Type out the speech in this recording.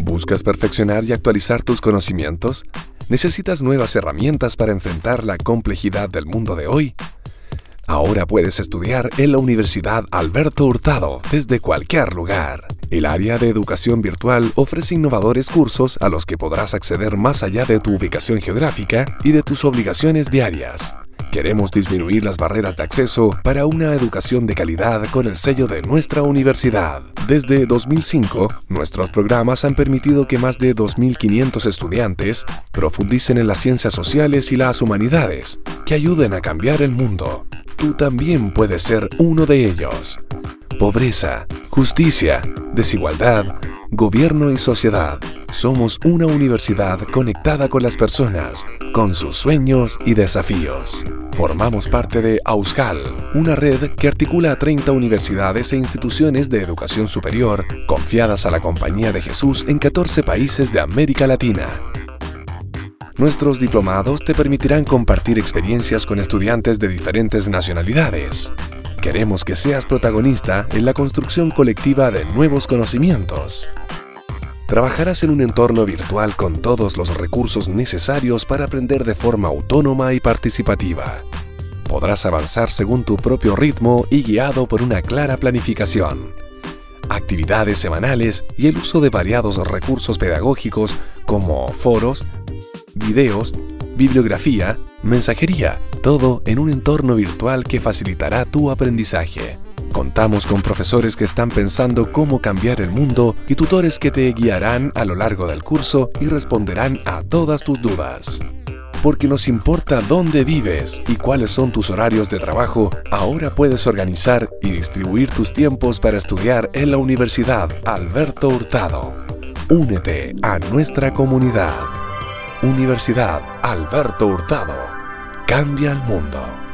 ¿Buscas perfeccionar y actualizar tus conocimientos? ¿Necesitas nuevas herramientas para enfrentar la complejidad del mundo de hoy? Ahora puedes estudiar en la Universidad Alberto Hurtado desde cualquier lugar. El área de educación virtual ofrece innovadores cursos a los que podrás acceder más allá de tu ubicación geográfica y de tus obligaciones diarias. Queremos disminuir las barreras de acceso para una educación de calidad con el sello de nuestra universidad. Desde 2005, nuestros programas han permitido que más de 2.500 estudiantes profundicen en las ciencias sociales y las humanidades, que ayuden a cambiar el mundo. Tú también puedes ser uno de ellos. Pobreza, justicia, desigualdad, gobierno y sociedad. Somos una universidad conectada con las personas, con sus sueños y desafíos. Formamos parte de AUSJAL, una red que articula a 30 universidades e instituciones de educación superior confiadas a la Compañía de Jesús en 14 países de América Latina. Nuestros diplomados te permitirán compartir experiencias con estudiantes de diferentes nacionalidades. Queremos que seas protagonista en la construcción colectiva de nuevos conocimientos. Trabajarás en un entorno virtual con todos los recursos necesarios para aprender de forma autónoma y participativa. Podrás avanzar según tu propio ritmo y guiado por una clara planificación. Actividades semanales y el uso de variados recursos pedagógicos como foros, videos, bibliografía, mensajería, todo en un entorno virtual que facilitará tu aprendizaje. Contamos con profesores que están pensando cómo cambiar el mundo y tutores que te guiarán a lo largo del curso y responderán a todas tus dudas. Porque nos importa dónde vives y cuáles son tus horarios de trabajo, ahora puedes organizar y distribuir tus tiempos para estudiar en la Universidad Alberto Hurtado. Únete a nuestra comunidad. Universidad Alberto Hurtado. Cambia el mundo.